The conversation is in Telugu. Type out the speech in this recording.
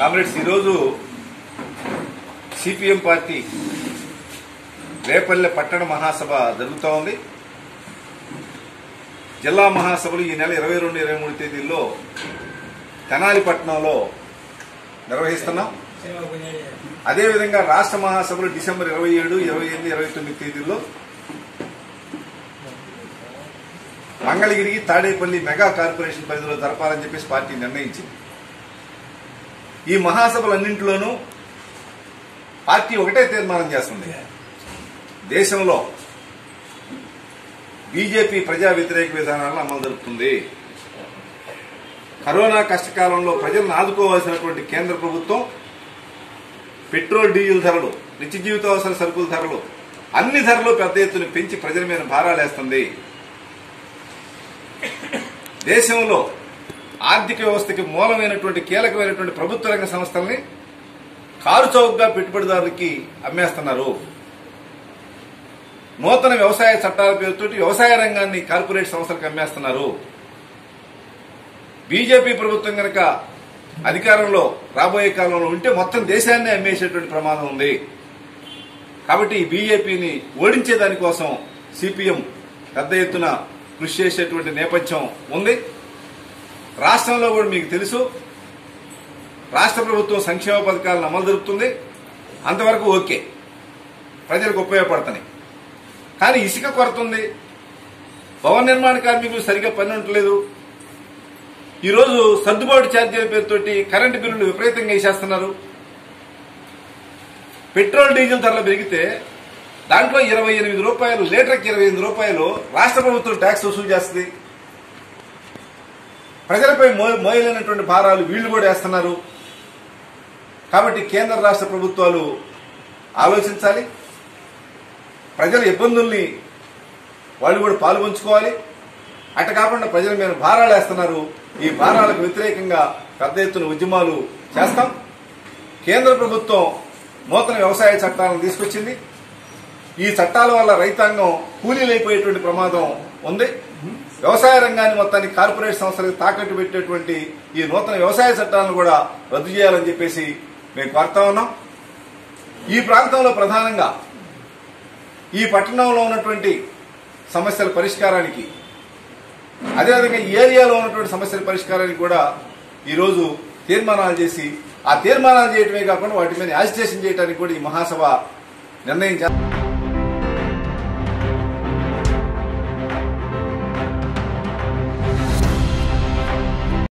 కామ్రేడ్స్ ఈరోజు సిపిఎం పార్టీ రేపల్లె పట్టణ మహాసభ జరుగుతూ ఉంది. జిల్లా మహాసభలు ఈ నెల 22, 23 తేదీల్లో తెనాలి పట్టణంలో నిర్వహిస్తున్నాం. అదేవిధంగా రాష్ట్ర మహాసభలు డిసెంబర్ 27, 28, 29 తేదీల్లో మంగళగిరి, తాడేపల్లి మెగా కార్పొరేషన్ పరిధిలో జరపాలని చెప్పేసి పార్టీ నిర్ణయించింది. ఈ మహాసభలన్నింటిలోనూ పార్టీ ఒకటే తీర్మానం చేస్తుంది, దేశంలో బీజేపీ ప్రజా వ్యతిరేక విధానాలను అమలు జరుపుతుంది. కరోనా కష్టకాలంలో ప్రజలను ఆదుకోవాల్సినటువంటి కేంద్ర ప్రభుత్వం పెట్రోల్, డీజిల్ ధరలు, నిత్య జీవితావసర సరుకుల ధరలు, అన్ని ధరలు పెద్ద ఎత్తున పెంచి ప్రజల మీద భారాలేస్తుంది. దేశంలో ఆర్థిక వ్యవస్థకి మూలమైనటువంటి కీలకమైనటువంటి ప్రభుత్వ రంగ సంస్థల్ని కారు చౌకగా పెట్టుబడిదారులకి అమ్మేస్తున్నారు. నూతన వ్యవసాయ చట్టాల పేరుతో వ్యవసాయ రంగాన్ని కార్పొరేట్ సంస్థలకు అమ్మేస్తున్నారు. బీజేపీ ప్రభుత్వం కనుక అధికారంలో రాబోయే కాలంలో ఉంటే మొత్తం దేశాన్ని అమ్మేసేటువంటి ప్రమాదం ఉంది. కాబట్టి ఈ బీజేపీని ఓడించే దానికోసం సిపిఎం పెద్ద ఎత్తున కృషి చేసేటువంటి నేపథ్యం ఉంది. రాష్ట్రంలో కూడా మీకు తెలుసు, రాష్ట్ర ప్రభుత్వం సంక్షేమ పథకాలను అమలు జరుపుతుంది. అంతవరకు ఓకే, ప్రజలకు ఉపయోగపడుతున్నాయి. కానీ ఇసుక కొరత ఉంది, భవన నిర్మాణ కార్మికులు సరిగ్గా పని ఉండట్లేదు. ఈరోజు సర్దుబాటు ఛార్జీల పేరుతోటి కరెంటు బిల్లులు విపరీతంగా వేసేస్తున్నారు. పెట్రోల్, డీజిల్ ధరలు పెరిగితే దాంట్లో 28 రూపాయలు, లీటర్కి 28 రూపాయలు రాష్ట్ర ప్రభుత్వం ట్యాక్స్ వసూలు చేస్తుంది. ప్రజలపై మోయలేనటువంటి భారాలు వీళ్లు కూడా వేస్తున్నారు. కాబట్టి కేంద్ర రాష్ట్ర ప్రభుత్వాలు ఆలోచించాలి. ప్రజల ఇబ్బందుల్ని వాళ్ళు కూడా పాల్పంచుకోవాలి. అట్ట కాకుండా ప్రజల మీద భారాలు వేస్తున్నారు. ఈ భారాలకు వ్యతిరేకంగా పెద్ద ఎత్తున ఉద్యమాలు చేస్తాం. కేంద్ర ప్రభుత్వం నూతన వ్యవసాయ చట్టాలను తీసుకొచ్చింది. ఈ చట్టాల వల్ల రైతాంగం కూలీలైపోయేటువంటి ప్రమాదం ఉంది. వ్యవసాయ రంగాన్ని మొత్తాన్ని కార్పొరేట్ సంస్థలకు తాకట్టు పెట్టేటువంటి ఈ నూతన వ్యవసాయ చట్టాలను కూడా రద్దు చేయాలని చెప్పేసి మేము కోరుతా ఉన్నాం. ఈ ప్రాంతంలో ప్రధానంగా ఈ పట్టణంలో ఉన్నటువంటి సమస్యల పరిష్కారానికి, అదేవిధంగా ఈ ఏరియాలో ఉన్నటువంటి సమస్యల పరిష్కారానికి కూడా ఈరోజు తీర్మానాలు చేసి, ఆ తీర్మానాలు చేయటమే కాకుండా వాటి మీద యాజిటేషన్ చేయడానికి కూడా ఈ మహాసభ నిర్ణయించారు.